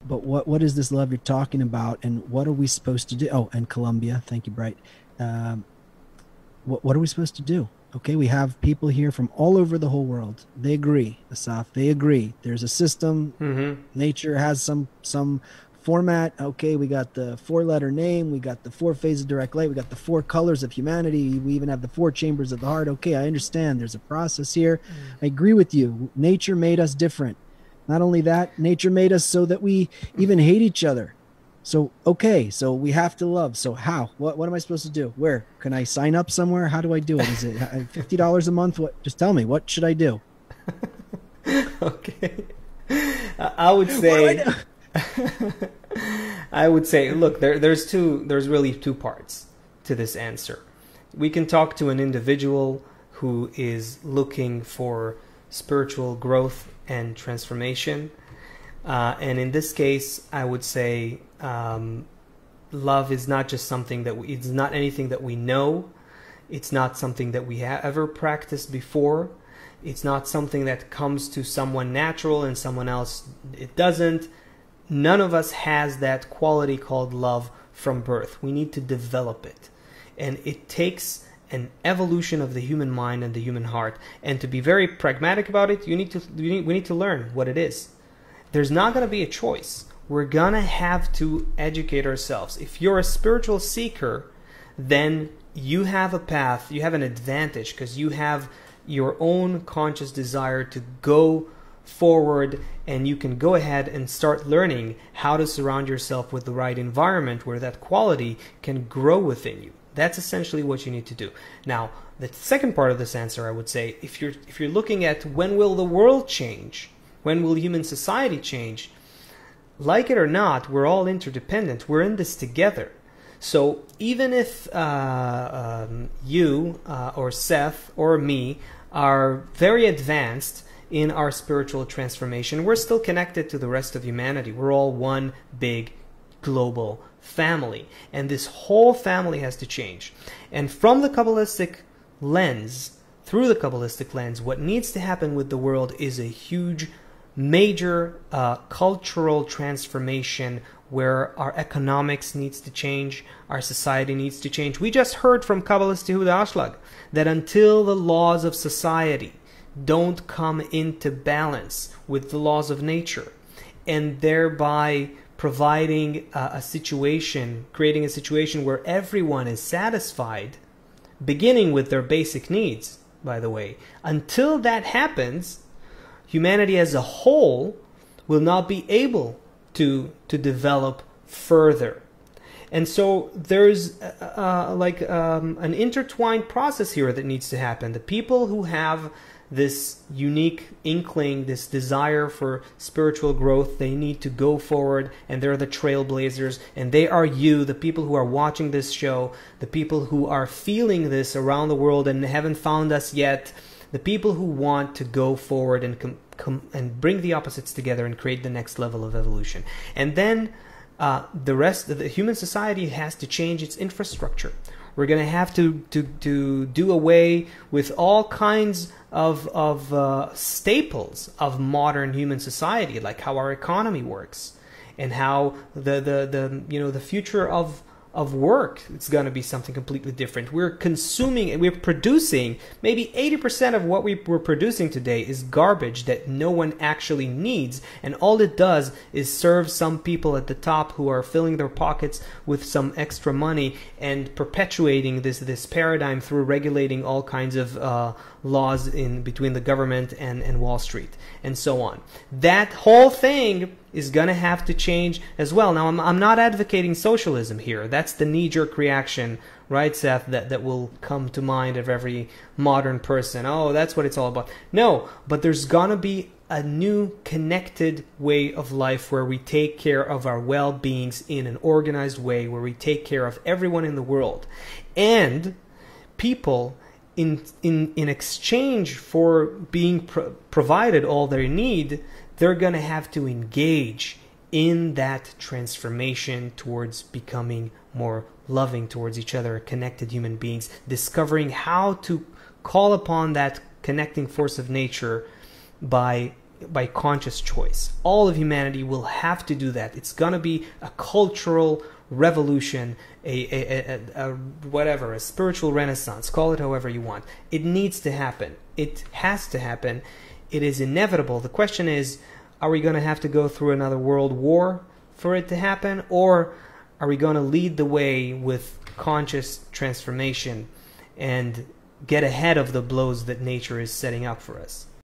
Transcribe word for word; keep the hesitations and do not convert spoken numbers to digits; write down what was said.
but what what is this love you're talking about, and what are we supposed to do? Oh, and Colombia, thank you, Bright. Um, what what are we supposed to do? Okay, we have people here from all over the whole world. They agree, Asaf. They agree. There's a system. Mm-hmm. Nature has some some format. Okay, we got the four letter name. We got the four phases of direct light. We got the four colors of humanity. We even have the four chambers of the heart. Okay, I understand. There's a process here. I agree with you. Nature made us different. Not only that, nature made us so that we even hate each other. So, okay, so we have to love. So how? What what am I supposed to do? Where? Can I sign up somewhere? How do I do it? Is it fifty dollars a month? What? Just tell me. What should I do? Okay. I would say I, I would say look, there there's two there's really two parts to this answer. We can talk to an individual who is looking for spiritual growth and transformation. Uh, and in this case, I would say um, love is not just something that we, it's not anything that we know. It's not something that we have ever practiced before. It's not something that comes to someone natural and someone else it doesn't. None of us has that quality called love from birth. We need to develop it. And it takes an evolution of the human mind and the human heart. And to be very pragmatic about it, you need to, you need, we need to learn what it is. There's not going to be a choice. We're going to have to educate ourselves. If you're a spiritual seeker, then you have a path, you have an advantage because you have your own conscious desire to go forward, and you can go ahead and start learning how to surround yourself with the right environment where that quality can grow within you. That's essentially what you need to do. Now, the second part of this answer, I would say, if you're if you're looking at when will the world change, when will human society change? Like it or not, we're all interdependent. We're in this together. So even if uh, um, you uh, or Seth or me are very advanced in our spiritual transformation, we're still connected to the rest of humanity. We're all one big global family. And this whole family has to change. And from the Kabbalistic lens, through the Kabbalistic lens, what needs to happen with the world is a huge major uh, cultural transformation where our economics needs to change, our society needs to change. We just heard from Kabbalist Yehuda Ashlag that until the laws of society don't come into balance with the laws of nature, and thereby providing uh, a situation, creating a situation where everyone is satisfied, beginning with their basic needs, by the way, until that happens, humanity as a whole will not be able to to develop further. And so there's uh, uh, like um, an intertwined process here that needs to happen. The people who have this unique inkling, this desire for spiritual growth, they need to go forward, and they're the trailblazers, and they are you, the people who are watching this show, the people who are feeling this around the world and haven't found us yet, the people who want to go forward and com com and bring the opposites together and create the next level of evolution. And then uh, the rest of the human society has to change its infrastructure. We're going to have to, to, to do away with all kinds of, of uh, staples of modern human society, like how our economy works and how the, the, the, you know, the future of of work, it's going to be something completely different. We're consuming and we're producing, maybe eighty percent of what we, we're producing today is garbage that no one actually needs, and all it does is serve some people at the top who are filling their pockets with some extra money and perpetuating this this paradigm through regulating all kinds of uh, laws in between the government and, and Wall Street and so on. That whole thing is going to have to change as well. Now, I'm, I'm not advocating socialism here. That's the knee-jerk reaction, right, Seth, that, that will come to mind of every modern person. Oh, that's what it's all about. No, but there's going to be a new connected way of life where we take care of our well-beings in an organized way, where we take care of everyone in the world. And people, in, in, in exchange for being pro provided all they need, they're going to have to engage in that transformation towards becoming more loving towards each other, connected human beings, discovering how to call upon that connecting force of nature by by conscious choice. All of humanity will have to do that. It's going to be a cultural revolution, a, a, a, a whatever, a spiritual renaissance, call it however you want. It needs to happen. It has to happen. It is inevitable. The question is, are we going to have to go through another world war for it to happen, or are we going to lead the way with conscious transformation and get ahead of the blows that nature is setting up for us?